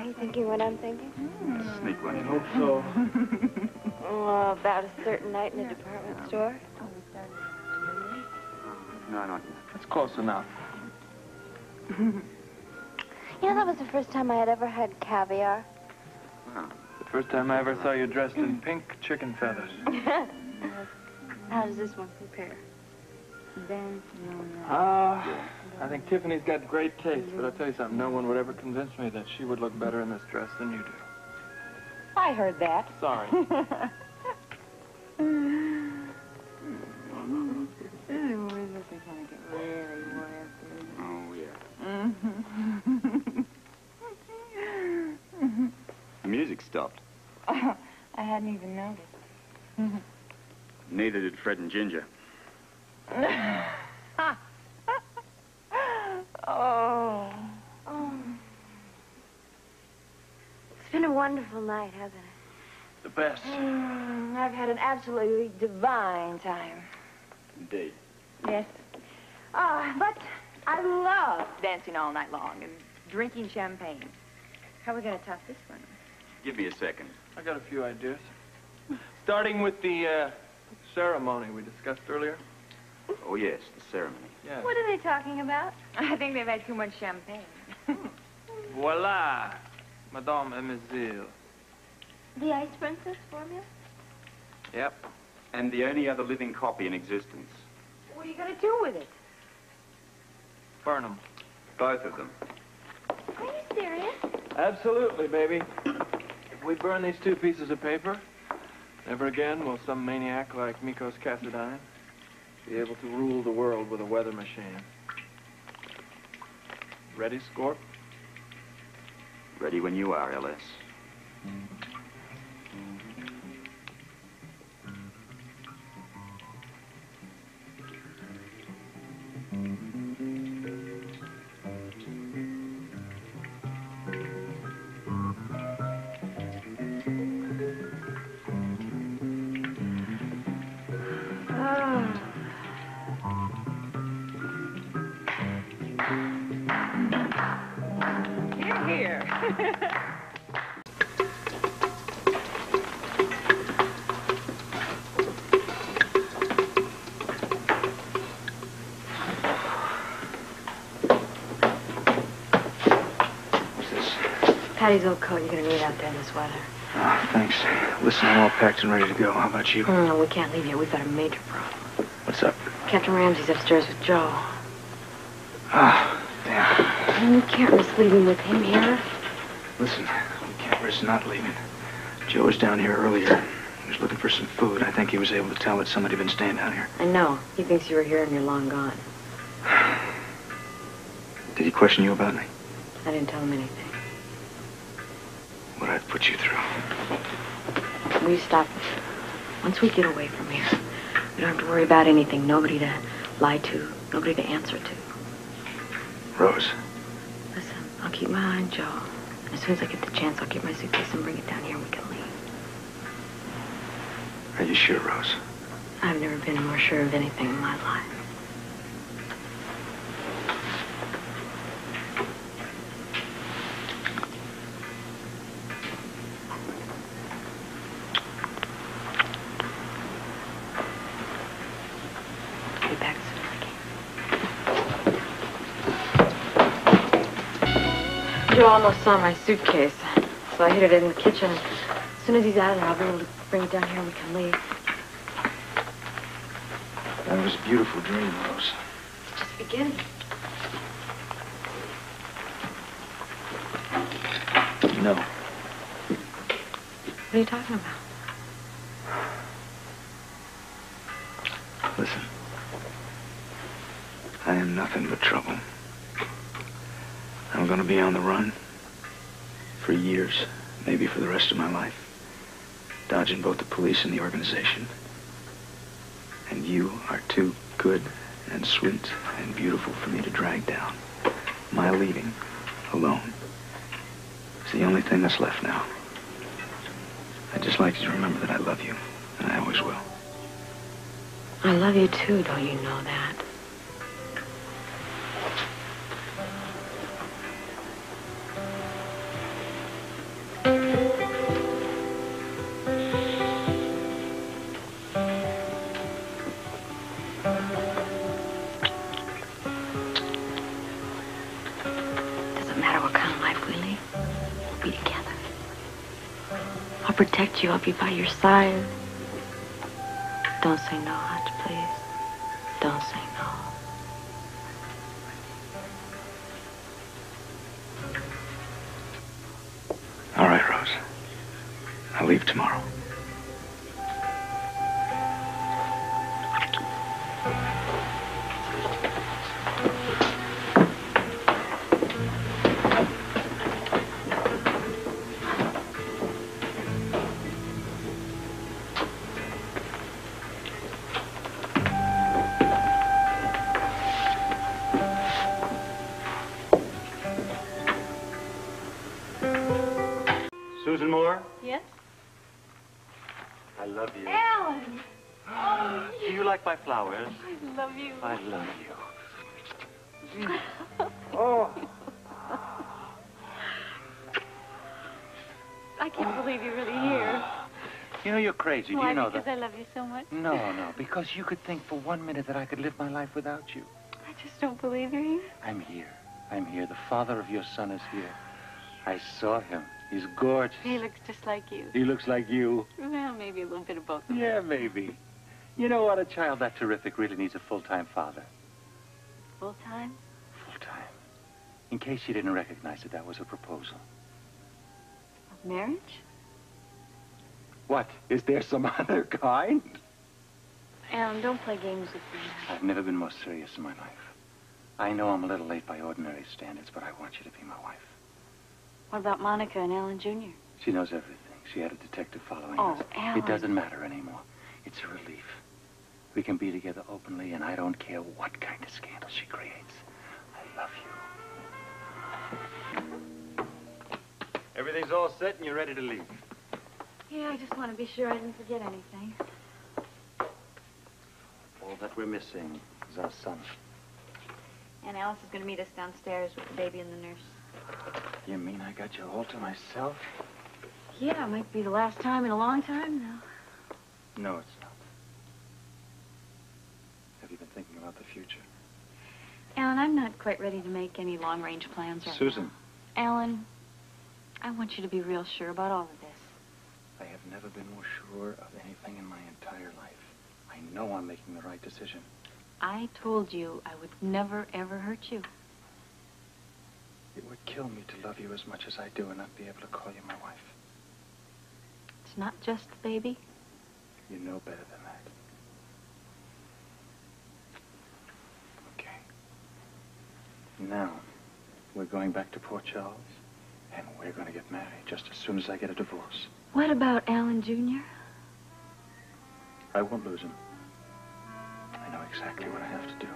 you thinking what I'm thinking? Sneak one. I hope so. Oh, about a certain night in a department store. No, not yet. That's close enough. You know, that was the first time I had ever had caviar. Well, The first time I ever saw you dressed in pink chicken feathers. How does this one compare? I think Tiffany's got great taste, but I'll tell you something, no one would ever convince me that she would look better in this dress than you do. I heard that. Sorry. oh, yeah. The music stopped. I hadn't even noticed. Neither did Fred and Ginger. Oh. It's been a wonderful night, hasn't it? The best. I've had an absolutely divine time. Indeed. Yes. But I love dancing all night long and drinking champagne. How are we going to top this one? Give me a second. I got a few ideas. Starting with the ceremony we discussed earlier. Oh, yes, the ceremony. Yes. What are they talking about? I think they've had too much champagne. Voila, Madame Mademoiselle. The Ice Princess formula? Yep. And the only other living copy in existence. What are you going to do with it? Burn 'em. Both of them. Are you serious? Absolutely, baby. If we burn these two pieces of paper, never again will some maniac like Mikos Cassadine be able to rule the world with a weather machine. Ready, Scorp? Ready when you are, LS. Here. What's this? Patty's old coat. You're going to need out there in this weather. Oh, thanks. Listen, I'm all packed and ready to go. How about you? No, we can't leave yet. We've got a major problem. What's up? Captain Ramsey's upstairs with Joe. Ah, damn. And we can't risk leaving with him here. Listen, we can't risk not leaving. Joe was down here earlier. He was looking for some food. I think he was able to tell that somebody had been staying down here. I know. He thinks you were here and you're long gone. Did he question you about me? I didn't tell him anything. What I've put you through. Will you stop? Once we get away from here, we don't have to worry about anything. Nobody to lie to. Nobody to answer to. Rose. Listen, I'll keep my eye on Joe. And as soon as I get the chance, I'll get my suitcase and bring it down here and we can leave. Are you sure, Rose? I've never been more sure of anything in my life. I'll be back as soon as I can. Joe almost saw my suitcase, so I hid it in the kitchen. As soon as he's out of there, I'll be able to bring it down here and we can leave. That was a beautiful dream, Rose. It's just beginning. No. What are you talking about? Listen. I am nothing but trouble. I'm going to be on the run for years, maybe for the rest of my life, dodging both the police and the organization. And you are too good and sweet and beautiful for me to drag down. My leaving, alone, is the only thing that's left now. I'd just like you to remember that I love you, and I always will. I love you too, don't you know that? protect you. I'll be by your side. Don't say no, Hutch, please. Don't say no. All right, Rose. I'll leave tomorrow. Susan Moore? Yes? I love you. Alan! Do you like my flowers? I love you. I love you. Oh. I can't believe you're really here. You know, you're crazy. Do Why, you know because that? I love you so much? No, because you could think for 1 minute that I could live my life without you. I just don't believe you're here. I'm here. I'm here. The father of your son is here. I saw him. He's gorgeous. He looks just like you. He looks like you. Well, maybe a little bit of both of us. Yeah, maybe. You know what? A child that terrific really needs a full-time father. Full time? Full-time. In case you didn't recognize it, that was a proposal. Of marriage? What? Is there some other kind? Alan, don't play games with me. I've never been more serious in my life. I know I'm a little late by ordinary standards, but I want you to be my wife. What about Monica and Alan Jr.? She knows everything. She had a detective following Oh, us. Alan. It doesn't matter anymore. It's a relief. We can be together openly, and I don't care what kind of scandal she creates. I love you. Everything's all set, and you're ready to leave. Yeah, I just want to be sure I didn't forget anything. All that we're missing is our son. And Alice is going to meet us downstairs with the baby and the nurse. You mean I got you all to myself? Yeah, it might be the last time in a long time now. No, it's not. Have you been thinking about the future? Alan, I'm not quite ready to make any long-range plans right Susan. now. Alan, I want you to be real sure about all of this. I have never been more sure of anything in my entire life. I know I'm making the right decision. I told you I would never, ever hurt you. It would kill me to love you as much as I do and not be able to call you my wife. It's not just the baby. You know better than that. Okay. Now, we're going back to Port Charles, and we're going to get married just as soon as I get a divorce. What about Alan Jr.? I won't lose him. I know exactly what I have to do.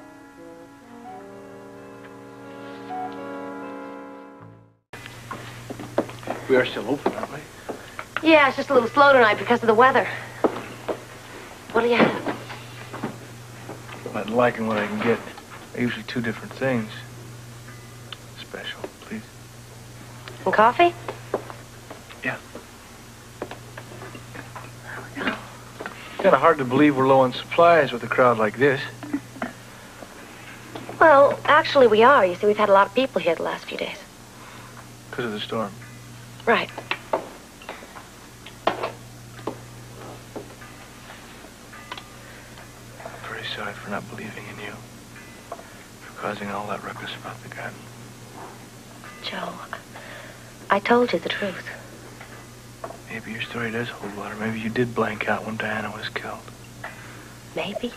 We are still open, aren't we? Yeah, it's just a little slow tonight because of the weather. What'll you have? I'm liking what I can get. Usually 2 different things. Special, please. Some coffee? Yeah. Kind of hard to believe we're low on supplies with a crowd like this. Well, actually we are. You see, we've had a lot of people here the last few days. Because of the storm. Right. I'm very sorry for not believing in you. For causing all that ruckus about the gun. Joe, I told you the truth. Maybe your story does hold water. Maybe you did blank out when Diana was killed. Maybe.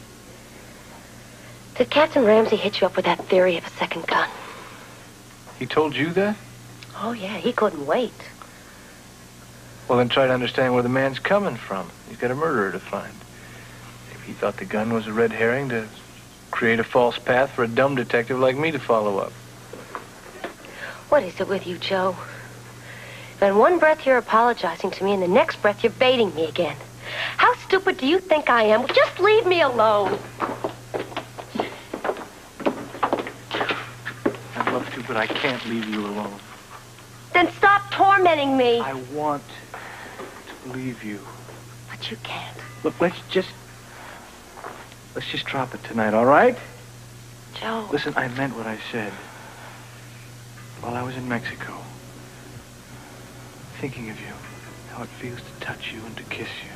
Did Captain Ramsey hit you up with that theory of a second gun? He told you that? Oh, yeah, he couldn't wait. Well, then try to understand where the man's coming from. He's got a murderer to find. Maybe he thought the gun was a red herring to create a false path for a dumb detective like me to follow up. What is it with you, Joe? In one breath you're apologizing to me, and the next breath you're baiting me again. How stupid do you think I am? Just leave me alone. I'd love to, but I can't leave you alone. Then stop tormenting me. I want to believe you. But you can't. Look, let's just drop it tonight, all right? Joe. Listen, I meant what I said. While I was in Mexico, thinking of you, how it feels to touch you and to kiss you.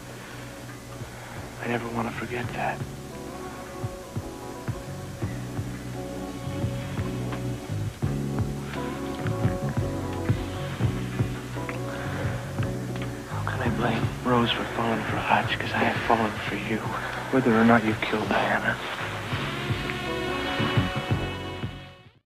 I never want to forget that. How can I blame Rose for falling for Hutch? Because I have fallen for you, whether or not you killed Diana.